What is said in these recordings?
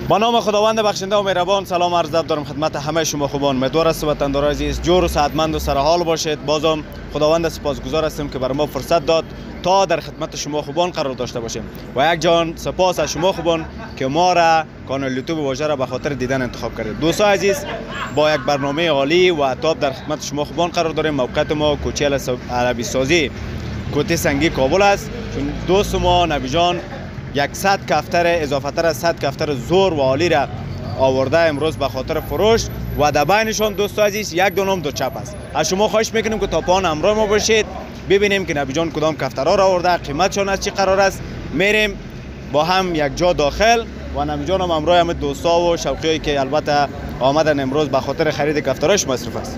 با نام خداوند بخشنده و مهربان سلام عرض دارم خدمت همه شما خوبان. امیدوار است وطندار عزیز جور و صحتمند و سرحال باشید. بازم خداوند سپاسگزار هستیم که بر ما فرصت داد تا در خدمت شما خوبان قرار داشته باشیم و یک جان سپاس از شما خوبان که ما را کانال یوتیوب واژه را به خاطر دیدن انتخاب کردید. دوستان عزیز، با یک برنامه عالی و تاپ در خدمت شما خوبان قرار داریم. موقعیت ما کوچه عربی سازی کوته سنگی کابل است. چون دوست ما نبی جان 100 کفتر اضافه تر از 100 کفتر زور و عالی را آورده امروز به خاطر فروش و در بینشان دوستان عزیز یک دونم دو چپ است. از شما خواهش میکنیم که تا پایان همراه ما باشید ببینیم که نبی جان کدام کفترها را آورده، قیمتشان از چی قرار است. میریم با هم یک جا داخل و نبی جان هم همراه همه دوستا و شوقیایی که البته آمدن امروز به خاطر خرید کفترهاش مصروف است.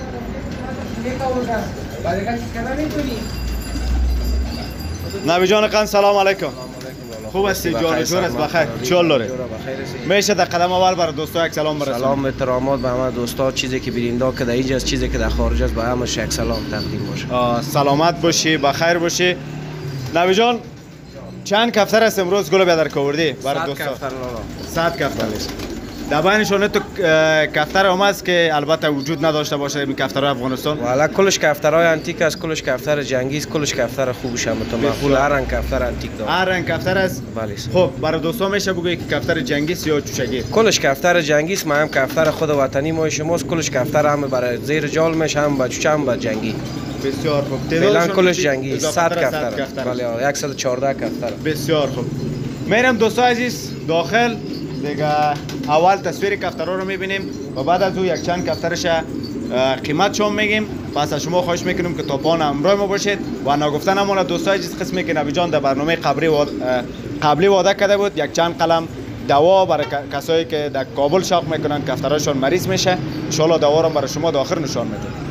نبی جان قند سلام علیکم. خوب هستی؟ جان جور است؟ بخیر چال داره؟ میشه در قدم اول برای دوستا یک سلام برسونید؟ سلام احترامات به همه دوستا، چیزی که بیریندا که در اینجا است، چیزی که در خارج است، به همه یک سلام تقدیم باشه. سلامت باشی، بخیر باشی. نبی جان چند کفتر است امروز گل بیادر کوردی برای دوستا؟ 100 کفتر است. در بینشون تو کفتر هم است که البته وجود نداشته باشه این کفترهای افغانستان؟ والا کلش کفترهای انتیک است، کلش کفتر جنگی است، کلش کفتر خوبش هم متمقول. هر رنگ کفتر انتیک داره. هر رنگ کفتر است؟ بله. خب برای دوستا میشه بگویی که کفتر جنگی است یا چوشگی؟ کلش کفتر جنگی است. ما هم کفتر خود وطنی ما شماست. کلش کفتر هم برای زیر جال میشه، هم با چوچه هم با جنگی. بسیار خوب. فعلا کلش جنگی 100 کفتر. بله 114 کفتر. بسیار خوب. میرم دوستا عزیز داخل دیگه. اول تصویر کفترها رو میبینیم و بعد از او یک چند کفترش قیمت شما میگیم. پس از شما خواهش میکنیم که تا پایان همراه ما باشید و نگفتن همون دوستای عزیز قسمی که نبی جان در برنامه قبلی وعده کرده بود یک چند قلم دوا برای کسایی که در کابل شوق میکنن کفترهاشون مریض میشه، ان شاء الله دوا رو برای شما در آخر نشان میدیم.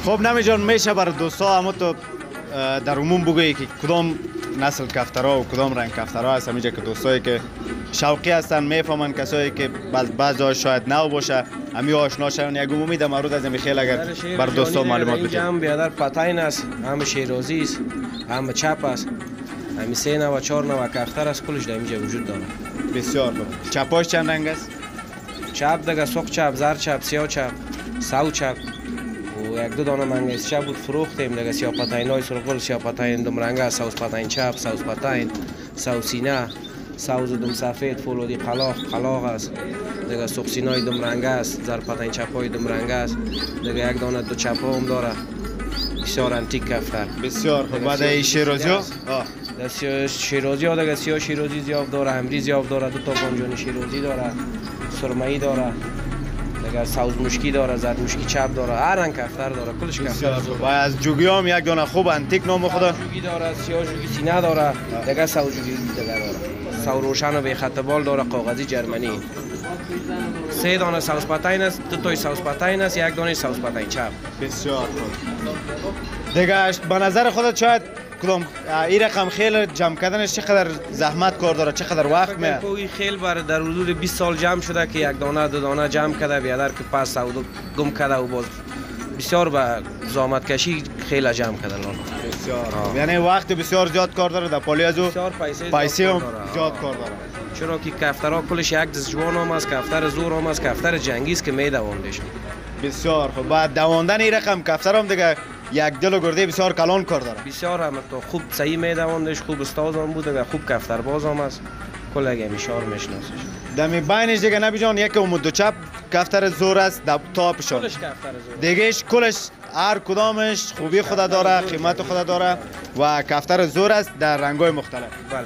خب نمی جان میشه برای دوستا اما تو در عموم بگویی که کدام نسل کفترها و کدام رنگ کفترها هست همینجا که دوستایی که شوقی هستن میفهمن کسایی که بعضی شاید نو باشه امی آشنا شدن یک عمومی در مورد از این خیلی اگر بر دوستا معلومات بدید. هم بیادر پتاین است، هم شیرازی است، هم چپ است. همین 3 نوع و 4 نوع کفتر است کلش در اینجا وجود داره. بسیار خوب. چپاش چند رنگ است؟ چپ دیگه سرخ چپ، زرد چپ، سیاه چپ، سو چپ و یک دو دانه منگیز چپ بود فروختیم دیگه. سیاه پتاین های سرخگل، سیاه پتاین دم رنگ است، سوس پتاین چپ، سوس پتاین، سوس سینه، سوس دم سفید، فولادی قلاق است. دیگه سرخ سینه های دم رنگ است، زرد پتاین چپ های دم رنگ است. دیگه یک دانه دو چپ ها هم داره. بسیار انتیک کفتر. بسیار خوب. بعد ای شیرازی ها؟ شیرازی ها دیگه سیاه شیرازی زیاد داره، امری زیاد داره، دو تا بانجانی شیرازی داره، سرمه‌ای داره. دیگه سوز مشکی داره، زرد مشکی چپ داره، هر رنگ کفتر داره، کلش کفتر. و از جوگی هم یک دانه خوب انتیک نام خدا. جوگی داره، سیاه جوگی سینه داره، دیگه سو جوگی دیگه داره. سو روشن و به خط بال داره، کاغذی جرمنی. 3 دانه سوس پتاین است، 2 تای سوس پتاین است، 1 دانه سوس پتاین چپ. بسیار خوب. دیگه به نظر خودت شاید کدام این رقم خیلی جمع کردنش چقدر زحمت کار داره، چقدر وقت میاد؟ این خیل بر در حدود 20 سال جمع شده که 1 دانه 2 دانه جمع کرده بیادر که پس سودو گم کرده و باز بسیار با زحمت کشی خیلی جمع کرده. بسیار یعنی وقت بسیار زیاد کار داره در پالی ازو، پیسه هم زیاد کار داره. چرا که کفترها کلش یک دست جوان هم است، کفتر زور هم است، کفتر جنگی است که میدواندش. بسیار خوب. بعد دواندن این رقم کفتر هم دیگه یک دل و گرده بسیار کلان کار داره. بسیار هم تو خوب صحیح میدواندش، خوب استاد هم بود و خوب کفتر باز هم است. کل اگه میشار میشناسش. دمی بینش دیگه نبی جان یک عمود دو چپ کفتر زور است تا پیشان. کلش کفتر زور. دیگهش کلش هر کدامش خوبی خود داره، قیمت خود داره و کفتر زور است در رنگ‌های مختلف. بله.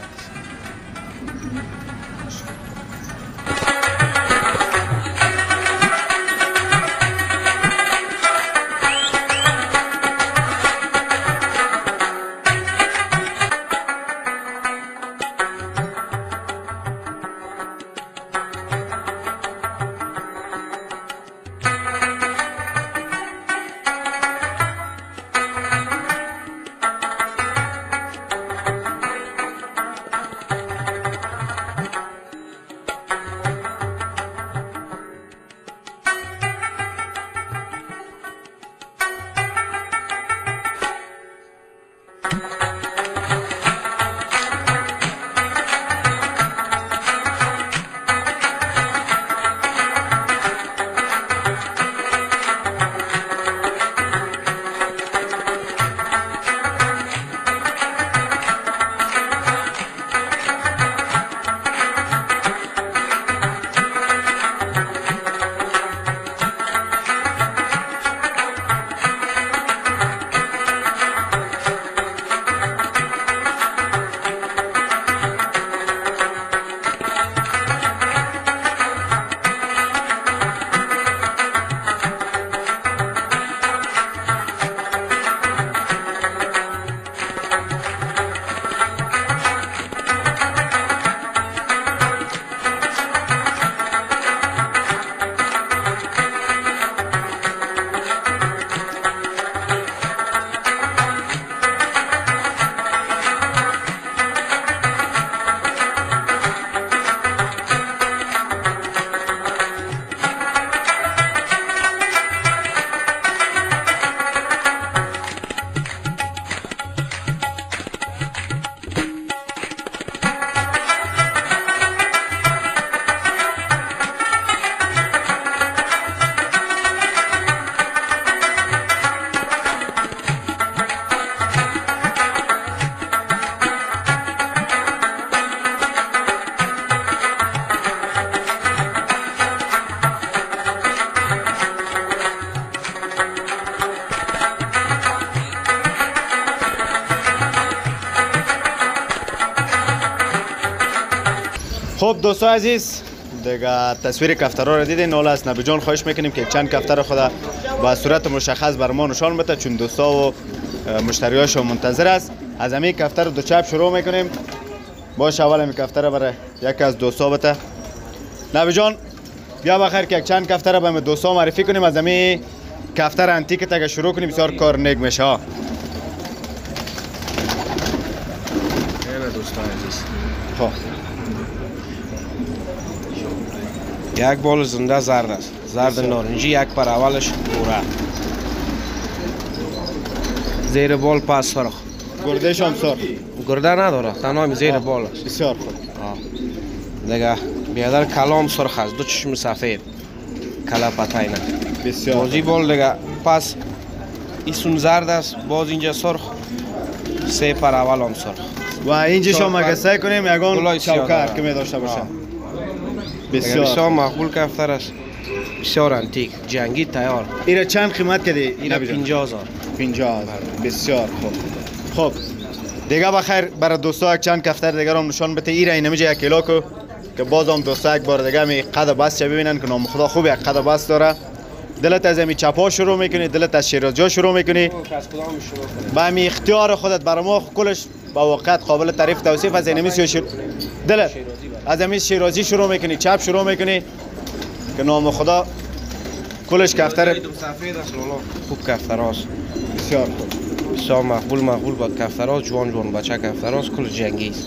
خب دوستان عزیز دیگه تصویر کفترها رو دیدین. حالا از نبی جان خواهش میکنیم که چند کفتر خدا با صورت مشخص بر ما نشان بده چون دوستا و مشتریاش منتظر است. از همین کفتر دو چپ شروع میکنیم. باش اول همین کفتر برای یکی از دوستا بده. نبی جان بیا بخیر که چند کفتر به دوستا معرفی کنیم از همین کفتر انتیک تا شروع کنی بسیار کار نیک میشه ها. خیلی دوستان عزیز. خب یک بال زنده زرد است. زرد نارنجی، یک پر اولش بوره. زیر بال پس سرخ. گردش هم سرخ. گرده نداره، تنها زیر بال است. بسیار خوب. دیگه بیادر کلام سرخ است، دو چشم سفید. کلا پتاینه. بسیار بازی بال دیگه پس ایسون زرد است، باز اینجا سرخ. سه پر اول هم سرخ. و اینجا شما اگه سعی کنیم یگان چوکر که می داشته باشه. بسیار مقبول کفتر است. بسیار انتیک، جنگی تیار. ایره چند قیمت کردی؟ ایره 50,000. 50,000. بسیار خوب. خب دیگه بخیر برای دوستا یک چند کفتر دیگر هم نشان بده. ایره این نمیشه یک کیلو کو که باز هم دوستا یک بار دیگه می قد بس چه ببینن که نام خدا خوب یک قد بس داره. دلت از می چپا شروع میکنی، دلت از شیرازی شروع میکنی. با می اختیار خودت برای ما کلش با وقت قابل تعریف توصیف از اینمی دلت از امی شیرازی شروع میکنی، چپ شروع میکنی که نام خدا کلش کفتر سفید است. خوب کفتر است. بسیار خوب. بسیار مقبول با کفتر است. جوان بچه کفتر است. کل جنگی است.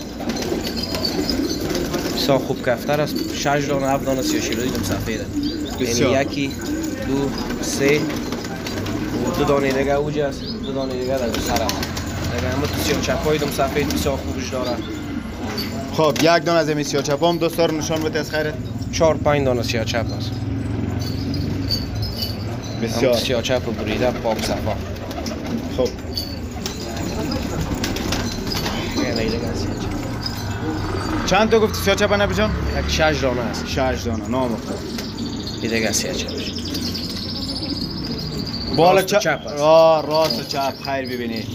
بسیار خوب کفتر است. 6 دانه 7 دانه سیاه شیرازی دم سفید است. یعنی یکی دو سه دو دانه دیگه اوج است، دو دانه دیگه در سر است. دیگه همه تو سیاه چپای دم سفید بسیار خوبش داره. خب یک دانه از این سیاه چپ هم دوستا رو نشان بده از خیرت. 4-5 دانه سیاه چپ است. بسیار سیاه چپ بریده پاک صفا. خب چند تا گفتی سیاه چپ نبی جان؟ یک 6 دانه است. 6 دانه نام خدا. این دیگه سیاه چپش. بالا راست چپ است. راست چپ خیر ببینید.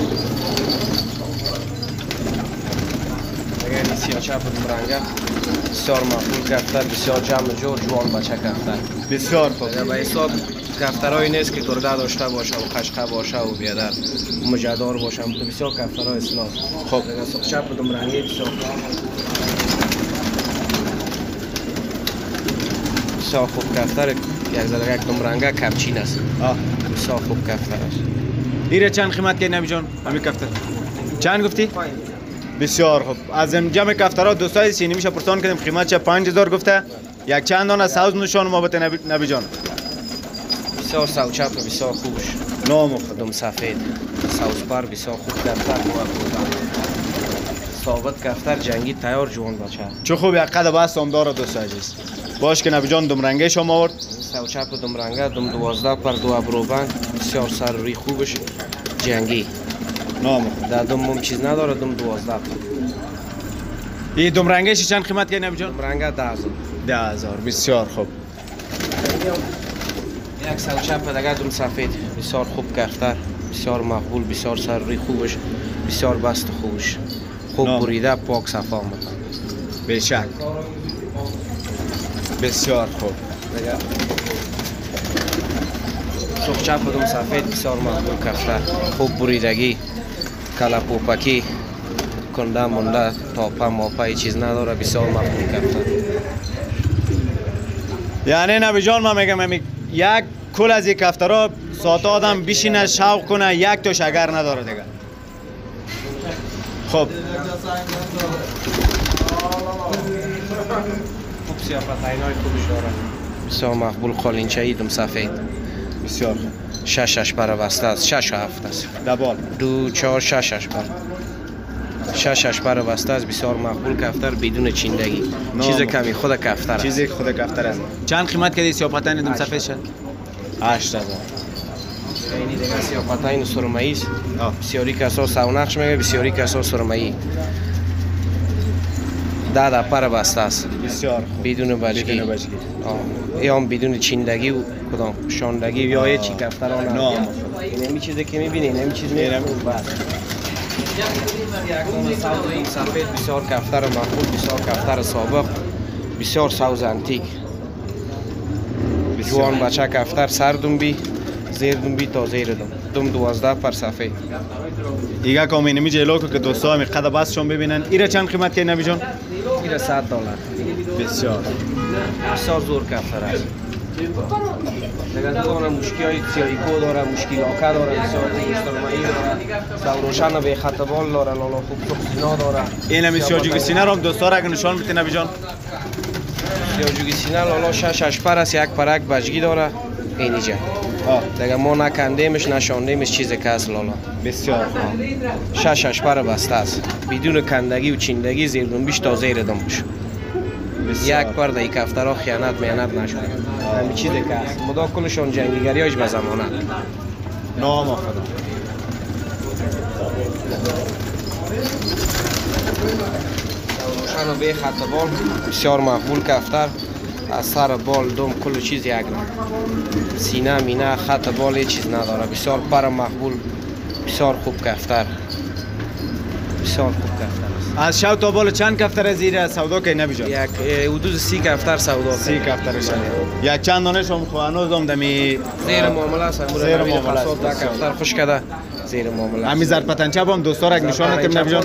اگر این سیاه چپ رنگه بسیار مقبول کفتر، بسیار جمع جور جوان بچه کفتر. بسیار خوب. به حساب کفترهایی نیست که گرده داشته باشه و خشقه باشه و بیادر مجدار باشه. بسیار کفترهای اصلاح. خب دیگه سیاه چپ دم رنگی بسیار بسیار خوب کفتر. یک ذره یک دم رنگه کپچین است. بسیار خوب کفتر است. ایره چند قیمت که نبی جان؟ همین کفتر چند گفتی؟ بسیار خوب. از جمع کفترها دوستای سینی میشه پرسان کردیم قیمت چه 5000 گفته. یک چند دانه ساوز نشان ما بده نبی جان. بسیار ساو چپ بسیار خوبش. نام خدا. دم سفید ساوز پر بسیار خوب کفتر. ثابت کفتر جنگی تیار جوان بچه. چه خوب یک قد بس هم داره دوست عزیز. باش که نبی جان دم رنگه شما آورد. ساو چپ دم رنگه دم 12 پر 2 ابروبند بسیار سر روی خوبش جنگی. نام در دم چیز نداره. دم 12 پر. این دم رنگش چند قیمت که نبی جان؟ دم رنگه 10,000. 10,000. بسیار خوب. یک ساو چپ دیگه دم سفید بسیار خوب کفتر، بسیار مقبول، بسیار سر روی خوبش، بسیار بست خوبش، خوب بریده پاک صفا آمد. بشک. بسیار خوب. سرخ چپ دم سفید بسیار مقبول کفتر، خوب بریدگی، کلا پوپکی، کنده مونده تاپه ماپه چیز نداره، بسیار مقبول کفتر. یعنی نبی جان ما میگم یک کل از این کفترها ساعت آدم بشینه شوق کنه یک تا شگر نداره دیگه. خب خوب سیافتینای خوبش داره. بسیار مقبول قالینچه ای دم سفید. بسیار خوب. 6 پر بسته است، 6 و 7 است. دبال 2 4 6 پر. 6 پر بسته است، بسیار مقبول کفتر بدون چیندگی. چیز کمی خود کفتر است. چیزی خود کفتر است. چند قیمت کردی سیاپتین دم سفید شد؟ 8,000. اینی دیگه سیاپتین سرمه‌ای است. بسیاری کسا ساونقش میگه، بسیاری کسا سرمه‌ای. 10 پر بسته است. بسیار خوب. بدون بچگی. یا هم بدون چیندگی و کدام شاندگی یا یه چی کفتران. نه. این چیزی که می‌بینین، این چیز میرم بعد. این سفید بسیار کفتر مقبول، بسیار کفتر سابق، بسیار سوز انتیک. جوان بچه کفتر سر دنبی، زیر دنبی تا زیر دم 12 پر سفید. دیگه کامی نمی جلو که دوستا همی قد بستشون ببینن. ایره چند قیمت که نبی جان؟ ایره $100. بسیار بسیار زور کفتر است. دیگه داره مشکی های سیایکو داره، مشکی لاکه داره، بسیار دوستانمایی داره، سوروشن به خط بال داره، لالا خوب سینا داره. این همی سیاجوگی سینه رو هم دوستار اگه نشان بده نبی جان. سیاجوگی سینه لالا 6 پر است، یک پر یک بجگی داره اینجا. دیگه ما نکندیمش نشاندیمش چیزی که است لالا. بسیار 6 پر بسته است، بدون کندگی و چیندگی زیر دنبیش تا زیر دم باشه. یک پر در یک هفته را خیانت میانت نشده. همین چیزی که است، مدا کلشان جنگیگریاش به زمانت. نام خدا. روشن و به خط بال بسیار مقبول کفتر، از سر بال دم کل چیز یک نوع، سینه مینه خط بال هیچ چیز نداره، بسیار پر مقبول، بسیار خوب کفتر، بسیار خوب کفتر است. از شو تا بال چند کفتر زیر سودا که نبی جان؟ یک حدود 30 کفتر سودا 30 کفتر شده. یک چند دانه شما خوانوز هم دمی زیر معامله است. زیر معامله است. تا کفتر خوش کده زیر معامله. همی زر پتنچه هم دوستار اگه نشان نتیم نبی جان.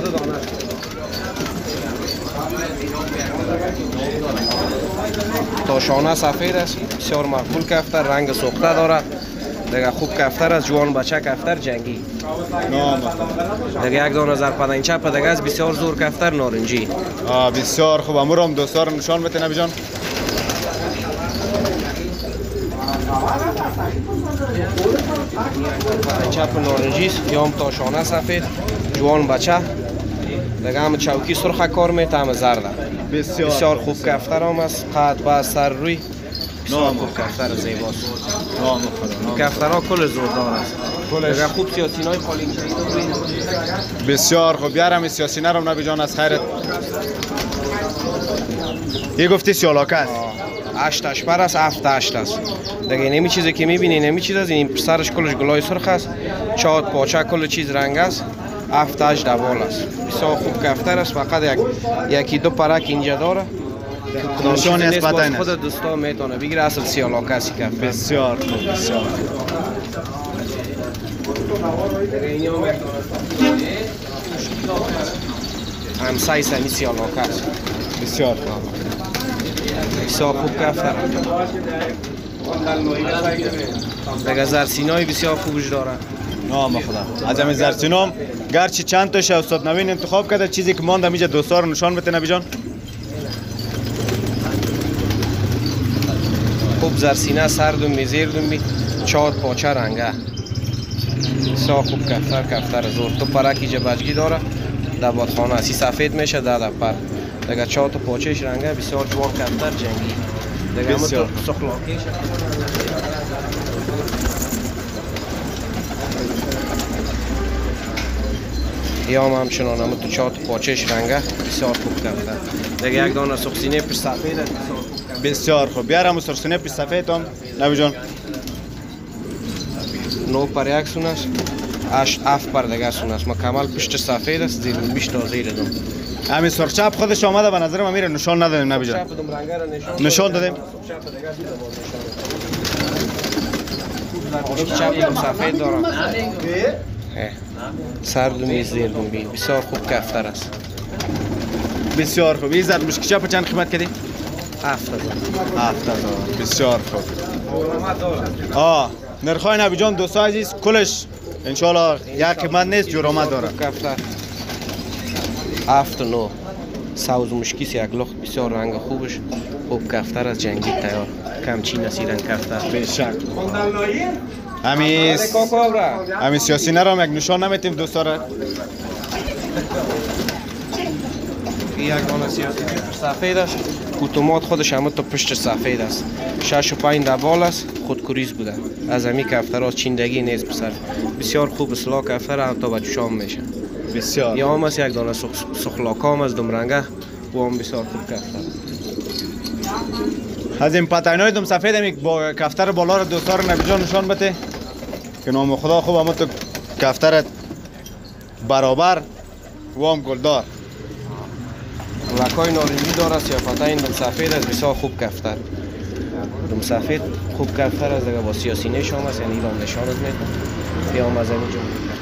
تاشانه سفید است، بسیار مقبول کفتر، رنگ سوخته داره. دیگه خوب کفتر است، جوان بچه کفتر جنگی. دیگه یک دانه زر پتنچه دیگه است، بسیار زور کفتر نارنجی. بسیار خوب. امور هم دوستار نشان بده نبی جان. چپ نارنجی است، یا هم تاشانه سفید، جوان بچه. دیگه هم چوکی سرخ کار میته، هم زرده. بسیار خوب کفتر هم است، قد با سر روی بسیار خوب کفتر زیباست. کفترها کل زوردار است. دیگه خوب سیاسینای قالینچه‌ای داره. بسیار خوب. بیارم سیاسینه رو نبی جان از خیرت. یه گفتی سیالاکه است. 8 پر است، 7 است. دیگه نمی چیزی که میبینی نمی چیز است، این سرش کلش گلای سرخ است، چاد پاچه کل چیز رنگ است، 7 دوال است. بسیار خوب کفتر است، فقط یکی دو پرک اینجا داره. نشانی از پتین است. خود دوستا میتونه بگیره، اصل سیالاکه است کفتر. بسیار خوب. بسیار هم سایز همی سیالاکه است. بسیار خوب. بسیار خوب کفتر. دیگه زرسینای بسیار خوبش داره. نام خدا. از همین زرسینام گرچه چند تاش استاد نوین انتخاب کرده، چیزی که مانده میجه دوستار نشان بده نبی جان. خوب زرسینه، سردم می زیردم می، چاد پاچه رنگه. بسیار خوب کفتر زور. تو پرک ایجا بچگی داره، در بادخانه اسی سفید میشه، در پر. دیگه چاد پاچهش رنگه، بسیار جوان کفتر جنگی. دیگه همه تو سخلاکیش. یا همچنان همه تو چاد پاچهش رنگه، بسیار خوب کفتر. دیگه یک دانه سخسینه پر سفید است. بسیار خوب. بیارم سرسینه پر سفید هم نبی جان. 9 پر یک سون است، 7 پر دیگه سون است. مکمل پشت سفید است، زیر بیش تا زیر دم. همین سرخچپ خودش آمده به نظر من میره، نشان ندادیم نبی جان. نشان دادیم. چپ دم سفید دارم. سردمی زیر دم بین، بسیار خوب کفتر است. بسیار خوب. این زرد مشکی چپ چند قیمت کردی؟ 7000. بسیار خوب. نرخای نبی جان دوستا عزیز کلش انشالله یک قیمت نیست، جرامت داره. کفتر 7 و 9 سوز مشکیس یک لخت، بسیار رنگ خوبش، خوب کفتر از جنگی تیار، کمچین است رنگ کفتر. بشک. همی سیاسی نرام یک نشان نمیتیم دوستا را. یک دانه سیاسی سفید است، اتومات خودش همه تا پشت سفید است، 6 و 5 دوال است، خودکوریز بوده. از همی کفترها چیندگی نیست پسر، بسیار خوب اصلاح کفتر هم تا بچشام میشه. بسیار. یا هم است یک دانه سخلاکا هم از دم رنگه و هم بسیار خوب کفتر. از این پتنای دم سفید همی با کفتر بالا را دوستا را نبی جان نشان بده که نام خدا خوب همه تو کفترت برابر و هم گلدار. لکای نارنجی داره، سیافتین دم سفید است، بسیار خوب کفتر. دم سفید خوب کفتر است، دیگه با سیاسینه شام است، یعنی ایران نشانت میتون. یا هم از اینجا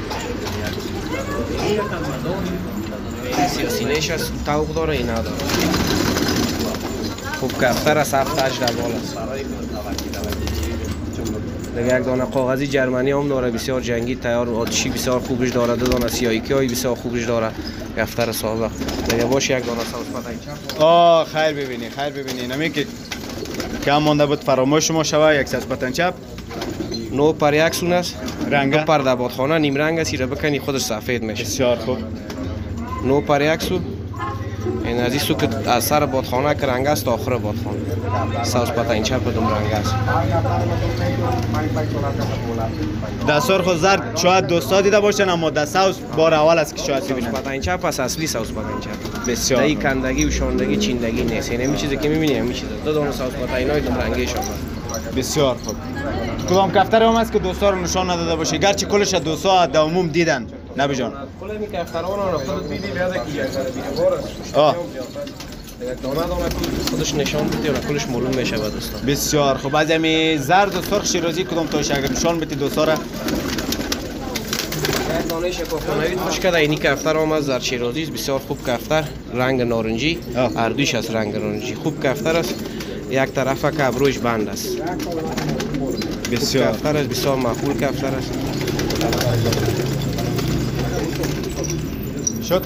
سیاسینهش است، توق داره، این نداره. خوب کفتر است، 7-8 دوال است. دیگه یک دانه کاغذی جرمنی هم داره، بسیار جنگی، تیار آتشی بسیار خوبش داره، دو دانه سیاهیکی های بسیار خوبش داره. دفتر سابق دیگه باشه یک دانه ساوس پتنگ چپ. خیر ببینی، خیر ببینی. نمی که کم مونده بود فراموش ما شوه. یک ساوس پتنگ چپ نو پر یک سون است، رنگ دو پر در بادخانه نیم رنگ است، را بکنی خودش سفید میشه. بسیار خوب. نو پر یک سو، این از این سو که از سر بادخانه که رنگ است تا آخر بادخانه. ساوس پتنگ چپ دوم رنگ است. دستار خود زرد شاید دوستا دیده باشن، اما در ساوس بار اول است که شاید ساوس ببینن. پتنگ چپ است، اصلی ساوس پتنگ چپ. بسیار دایی خوب. کندگی و شاندگی چیندگی نیست. این چیزی که می‌بینی همین چیزه. دو دانه ساوس پتنگ های دوم رنگی شما. بسیار خوب. کدام کفتر هم است که دوستا رو نشان نداده باشه، گرچه کلش دوستا در عموم دیدن نبی جان؟ کل می کفتران رو خودت دیدی بیاد که یک سال بیرون است. دانه دانه خودش نشان بدی و کلش معلوم میشه با دوستان. بسیار خوب. از امی زرد و سرخ شیرازی کدام توش اگر نشان بدی دوستا را؟ یک دانه شکافانوی خوش کرده. اینی کفتر هم از زرد شیرازی است، بسیار خوب کفتر، رنگ نارنجی، اردوش از رنگ نارنجی، خوب کفتر است. یک طرف که ابروش بند است. بسیار کفتر است، بسیار معقول کفتر است. شد.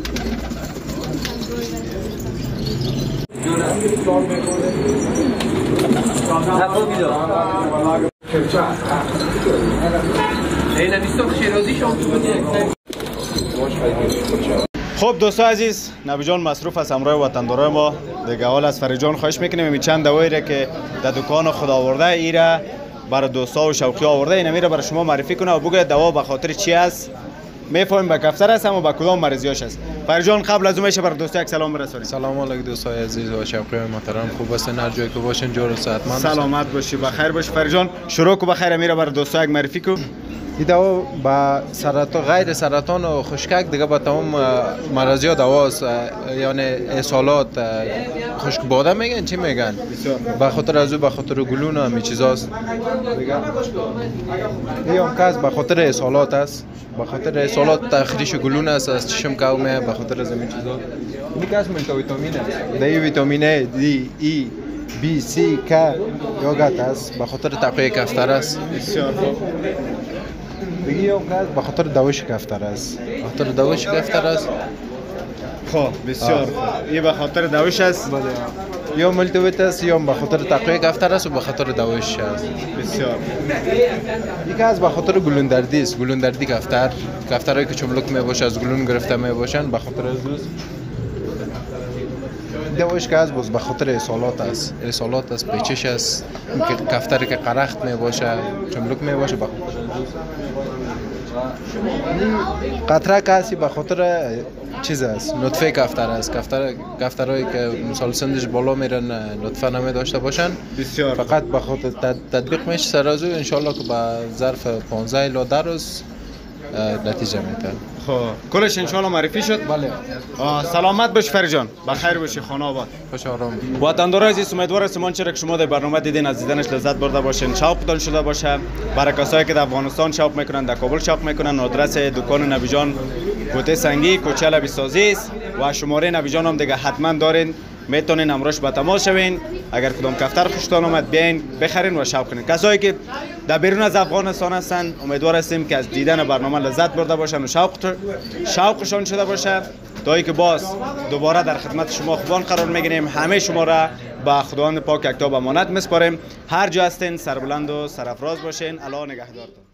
خب دوستان عزیز، نبی جان مصروف است همراه وطندارای ما. دیگه اول از فرید جان خواهش میکنیم این چند دوایی را که در دکان خود آورده ایره برای دوستا و شوقی آورده، این میره برای شما معرفی کنه و بگه دوا به خاطر چی است. میفهمیم به کفتر است اما با کدام مرضیاش است. فرید جان قبل از اون میشه برای دوستا یک سلام برسونید. سلام علیکم دوستای عزیز و شوقی محترم، خوب هستین؟ هر جایی که باشین جور و صحتمند سلامت باشی، بخیر باشی. فرید جان شروع کو بخیر، میره برای دوستا یک معرفی کو. این دوا با سرطان، غیر سرطان و خشکک دیگه با تمام مرضیا دواست، یعنی اسهالات، خشک باده میگن چی میگن، به خاطر از او به خاطر گلون و همین چیزاست دیگه. این هم کس به خاطر اسهالات است، به خاطر اسهالات تخریش گلون است، از چشم کومه به خاطر از همین چیزا. این کس ملتا ویتامین است، دی ویتامین دی ای بی سی که یوگات است، به خاطر تقویه کفتر است. بسیار خوب. دیگه هم که به خاطر دوش کفتر است، به خاطر دوش کفتر است. خب بسیار خوب. این به خاطر دوش است. یا ملتویت است یا به خاطر تقویه کفتر است و به خاطر دوش است. بسیار. یکی از به خاطر گلون دردی است، گلون دردی کفتر، کفترهایی که چملک می باشه از گلون گرفته می باشن به خاطر از دوست. دوش که از به خاطر اسهالات است، اسهالات است، پیچش است، که کفتری که قرخت می باشه چملک می باشه به خاطر قطره کسی به خاطر چیز است، نطفه کفتر است. کفترهایی که مثال سندش بالا میرن نطفه نمی داشته باشن، بسیار فقط به خاطر تطبیق میشه سر از او، انشالله که به ظرف 15 الی 10 روز نتیجه میده. خب کلش انشالله معرفی شد. بله. سلامت باش فرید جان، بخیر باشی، خانه آباد. خوش آرام. وطندارای عزیز، امیدوار هستم آنچه را که شما در برنامه دیدین از دیدنش لذت برده باشین، شوقتان شده باشه. برای کسایی که در افغانستان شوق میکنن، در کابل شوق میکنن، آدرس دکان نبی جان کوته سنگی، کوچه لبی سازی است و شماره نبی جان هم دیگه حتما دارین، میتونین امروز با تماس شوین. اگر کدام کفتر خوشتان اومد بیاین بخرین و شوق کنین. کسایی که در بیرون از افغانستان هستن امیدوار هستیم که از دیدن برنامه لذت برده باشن و شوقشان شده باشه، تا اینکه باز دوباره در خدمت شما خوبان قرار میگیریم. همه شما را با خداوند پاک یکتا به امانت میسپاریم. هر جا هستین سربلند و سرافراز باشین. الله نگهدارتون.